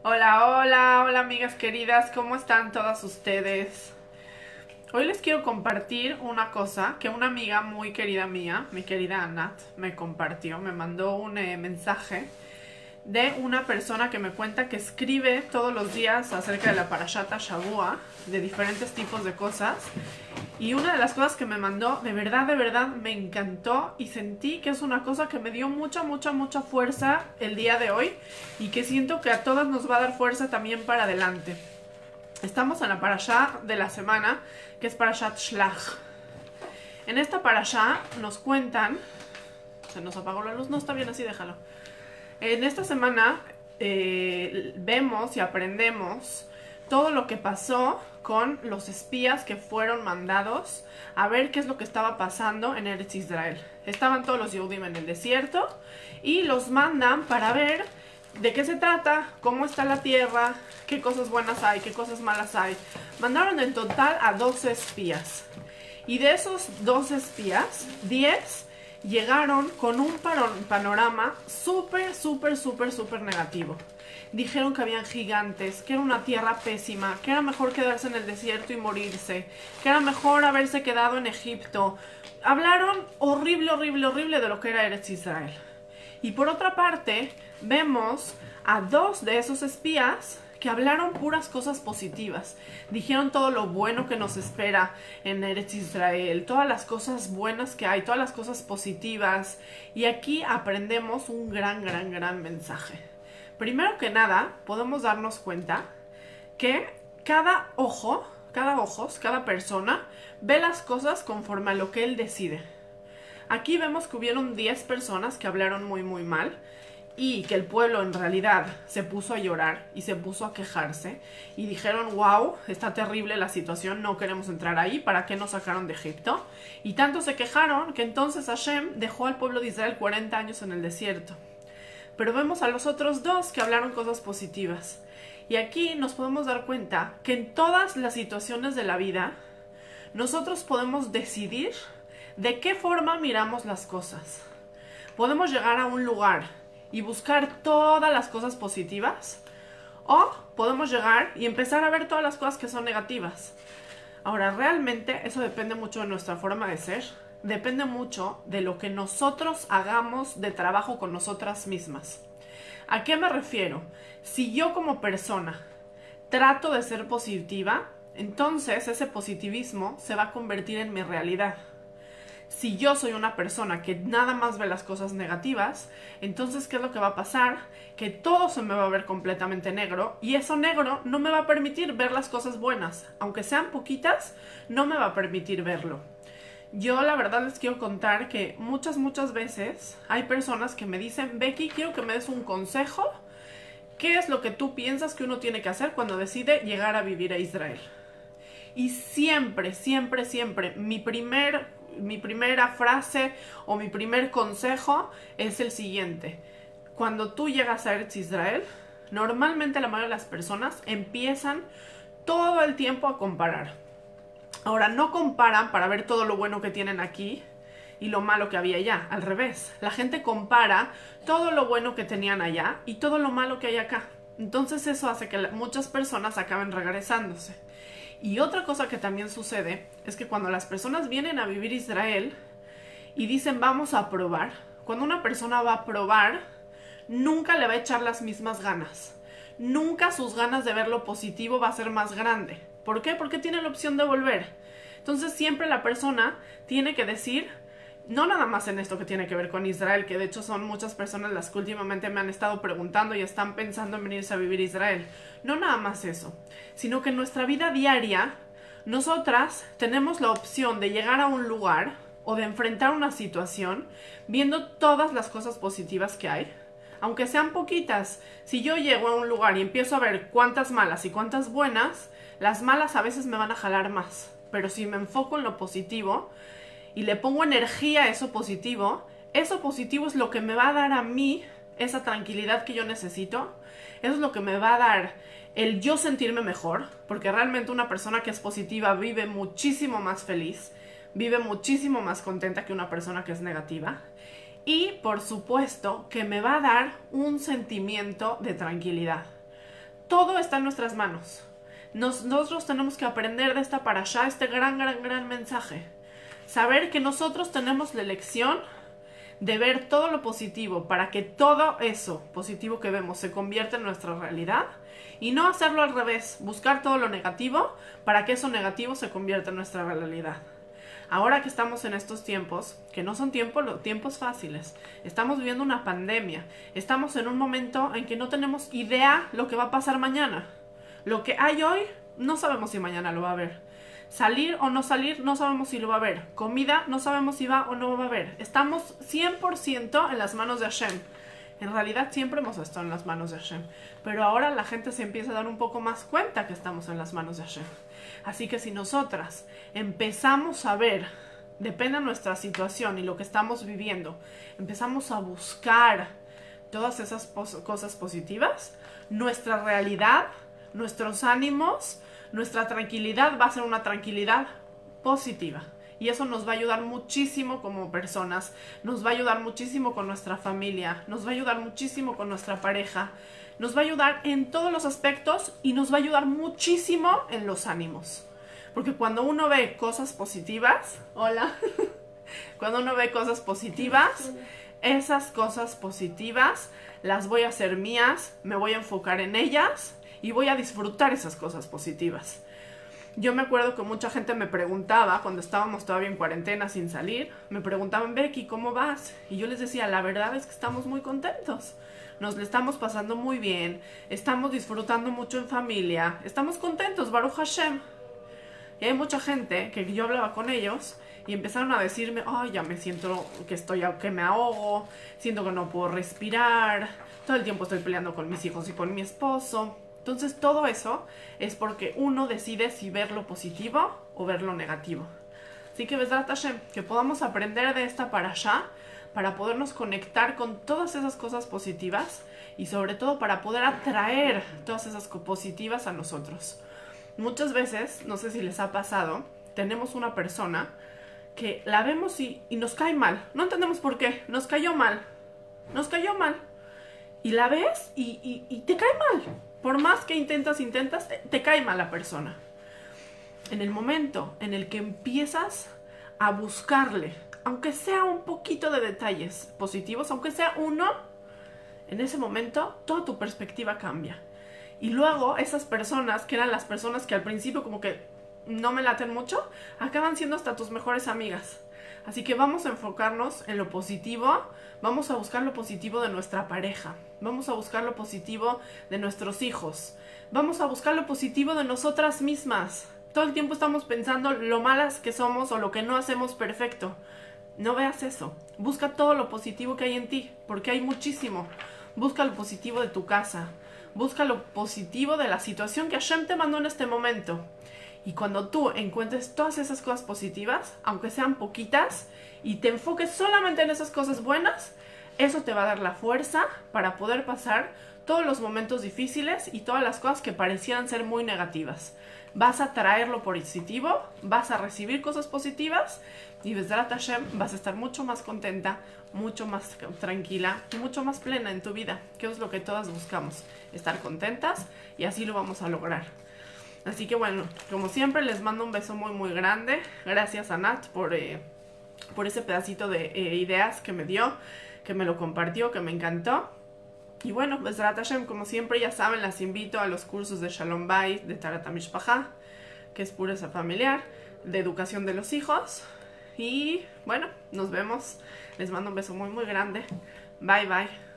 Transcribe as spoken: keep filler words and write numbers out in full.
Hola, hola, hola amigas queridas, ¿cómo están todas ustedes? Hoy les quiero compartir una cosa que una amiga muy querida mía, mi querida Anat, me compartió, me mandó un eh, mensaje de una persona que me cuenta que escribe todos los días acerca de la Parashat Shavua, de diferentes tipos de cosas. Y una de las cosas que me mandó, de verdad, de verdad, me encantó y sentí que es una cosa que me dio mucha, mucha, mucha fuerza el día de hoy y que siento que a todas nos va a dar fuerza también para adelante. Estamos en la parashá de la semana, que es Parashat Shlach. En esta parashá nos cuentan... Se nos apagó la luz, no está bien así, déjalo. En esta semana eh, vemos y aprendemos todo lo que pasó con los espías que fueron mandados a ver qué es lo que estaba pasando en Eretz Israel. Estaban todos los Yehudim en el desierto y los mandan para ver de qué se trata, cómo está la tierra, qué cosas buenas hay, qué cosas malas hay. Mandaron en total a doce espías. Y de esos doce espías, diez llegaron con un panorama súper, súper, súper, súper negativo. Dijeron que habían gigantes, que era una tierra pésima, que era mejor quedarse en el desierto y morirse, que era mejor haberse quedado en Egipto. Hablaron horrible, horrible, horrible de lo que era Eretz Israel. Y por otra parte, vemos a dos de esos espías que hablaron puras cosas positivas. Dijeron todo lo bueno que nos espera en Eretz Israel, todas las cosas buenas que hay, todas las cosas positivas. Y aquí aprendemos un gran, gran, gran mensaje. Primero que nada, podemos darnos cuenta que cada ojo, cada ojos, cada persona ve las cosas conforme a lo que él decide. Aquí vemos que hubieron diez personas que hablaron muy, muy mal. Y que el pueblo en realidad se puso a llorar y se puso a quejarse y dijeron, wow, está terrible la situación, no queremos entrar ahí, ¿para qué nos sacaron de Egipto? Y tanto se quejaron que entonces Hashem dejó al pueblo de Israel cuarenta años en el desierto. Pero vemos a los otros dos que hablaron cosas positivas. Y aquí nos podemos dar cuenta que en todas las situaciones de la vida, nosotros podemos decidir de qué forma miramos las cosas. Podemos llegar a un lugar y buscar todas las cosas positivas, o podemos llegar y empezar a ver todas las cosas que son negativas. Ahora, realmente eso depende mucho de nuestra forma de ser, depende mucho de lo que nosotros hagamos de trabajo con nosotras mismas. ¿A qué me refiero? Si yo como persona trato de ser positiva, entonces ese positivismo se va a convertir en mi realidad. Si yo soy una persona que nada más ve las cosas negativas, entonces ¿qué es lo que va a pasar? Que todo se me va a ver completamente negro y eso negro no me va a permitir ver las cosas buenas. Aunque sean poquitas, no me va a permitir verlo. Yo la verdad les quiero contar que muchas, muchas veces hay personas que me dicen, Becky, quiero que me des un consejo. ¿Qué es lo que tú piensas que uno tiene que hacer cuando decide llegar a vivir a Israel? Y siempre, siempre, siempre, mi primer... mi primera frase o mi primer consejo es el siguiente. Cuando tú llegas a Eretz Israel, normalmente la mayoría de las personas empiezan todo el tiempo a comparar. Ahora, no comparan para ver todo lo bueno que tienen aquí y lo malo que había allá. Al revés, la gente compara todo lo bueno que tenían allá y todo lo malo que hay acá. Entonces eso hace que muchas personas acaben regresándose. Y otra cosa que también sucede es que cuando las personas vienen a vivir Israel y dicen vamos a probar, cuando una persona va a probar, nunca le va a echar las mismas ganas. Nunca sus ganas de ver lo positivo va a ser más grande. ¿Por qué? Porque tiene la opción de volver. Entonces siempre la persona tiene que decir, no nada más en esto que tiene que ver con Israel, que de hecho son muchas personas las que últimamente me han estado preguntando y están pensando en venirse a vivir a Israel. No nada más eso, sino que en nuestra vida diaria, nosotras tenemos la opción de llegar a un lugar o de enfrentar una situación viendo todas las cosas positivas que hay, aunque sean poquitas. Si yo llego a un lugar y empiezo a ver cuántas malas y cuántas buenas, las malas a veces me van a jalar más, pero si me enfoco en lo positivo y le pongo energía a eso positivo, eso positivo es lo que me va a dar a mí esa tranquilidad que yo necesito. Eso es lo que me va a dar el yo sentirme mejor, porque realmente una persona que es positiva vive muchísimo más feliz, vive muchísimo más contenta que una persona que es negativa. Y por supuesto que me va a dar un sentimiento de tranquilidad. todo está en nuestras manos. Nos, nosotros tenemos que aprender de esta parashá, este gran, gran, gran mensaje. Saber que nosotros tenemos la elección de ver todo lo positivo para que todo eso positivo que vemos se convierta en nuestra realidad y no hacerlo al revés, buscar todo lo negativo para que eso negativo se convierta en nuestra realidad. Ahora que estamos en estos tiempos, que no son tiempos, tiempos fáciles, estamos viviendo una pandemia, estamos en un momento en que no tenemos idea lo que va a pasar mañana. Lo que hay hoy, no sabemos si mañana lo va a haber. Salir o no salir, no sabemos si lo va a haber. Comida, no sabemos si va o no va a haber. Estamos cien por ciento en las manos de Hashem. En realidad siempre hemos estado en las manos de Hashem. Pero ahora la gente se empieza a dar un poco más cuenta que estamos en las manos de Hashem. Así que si nosotras empezamos a ver, depende de nuestra situación y lo que estamos viviendo, empezamos a buscar todas esas pos- cosas positivas, nuestra realidad, nuestros ánimos, nuestra tranquilidad va a ser una tranquilidad positiva. Y eso nos va a ayudar muchísimo como personas, nos va a ayudar muchísimo con nuestra familia, nos va a ayudar muchísimo con nuestra pareja, nos va a ayudar en todos los aspectos y nos va a ayudar muchísimo en los ánimos. Porque cuando uno ve cosas positivas, hola, cuando uno ve cosas positivas, esas cosas positivas las voy a hacer mías, me voy a enfocar en ellas y voy a disfrutar esas cosas positivas. Yo me acuerdo que mucha gente me preguntaba, cuando estábamos todavía en cuarentena sin salir, me preguntaban, Becky, ¿cómo vas? Y yo les decía, la verdad es que estamos muy contentos. Nos le estamos pasando muy bien, estamos disfrutando mucho en familia, estamos contentos, Baruch Hashem. Y hay mucha gente que yo hablaba con ellos y empezaron a decirme, ay, ya me siento que estoy, que me ahogo, siento que no puedo respirar, todo el tiempo estoy peleando con mis hijos y con mi esposo. Entonces todo eso es porque uno decide si ver lo positivo o ver lo negativo. Así que Bezrat Hashem, que podamos aprender de esta parashá para podernos conectar con todas esas cosas positivas y sobre todo para poder atraer todas esas cosas positivas a nosotros. Muchas veces, no sé si les ha pasado, tenemos una persona que la vemos y, y nos cae mal. No entendemos por qué, nos cayó mal, nos cayó mal. Y la ves y, y, y te cae mal. Por más que intentas, intentas, te, te cae mal la persona. En el momento en el que empiezas a buscarle, aunque sea un poquito de detalles positivos, aunque sea uno, en ese momento toda tu perspectiva cambia. Y luego esas personas, que eran las personas que al principio como que no me laten mucho, acaban siendo hasta tus mejores amigas. Así que vamos a enfocarnos en lo positivo, vamos a buscar lo positivo de nuestra pareja, vamos a buscar lo positivo de nuestros hijos, vamos a buscar lo positivo de nosotras mismas. Todo el tiempo estamos pensando lo malas que somos o lo que no hacemos perfecto. No veas eso, busca todo lo positivo que hay en ti, porque hay muchísimo. Busca lo positivo de tu casa, busca lo positivo de la situación que Hashem te mandó en este momento. Y cuando tú encuentres todas esas cosas positivas, aunque sean poquitas, y te enfoques solamente en esas cosas buenas, eso te va a dar la fuerza para poder pasar todos los momentos difíciles y todas las cosas que parecieran ser muy negativas. Vas a traer lo positivo, vas a recibir cosas positivas y Bezrat Hashem vas a estar mucho más contenta, mucho más tranquila y mucho más plena en tu vida, que es lo que todas buscamos, estar contentas y así lo vamos a lograr. Así que bueno, como siempre les mando un beso muy muy grande. Gracias a Nat por, eh, por ese pedacito de eh, ideas que me dio, que me lo compartió, que me encantó. Y bueno, Bezrat Hashem, como siempre ya saben, las invito a los cursos de Shalom Bayit, de Taharat HaMishpacha, que es pureza familiar, de educación de los hijos. Y bueno, nos vemos. Les mando un beso muy muy grande. Bye bye.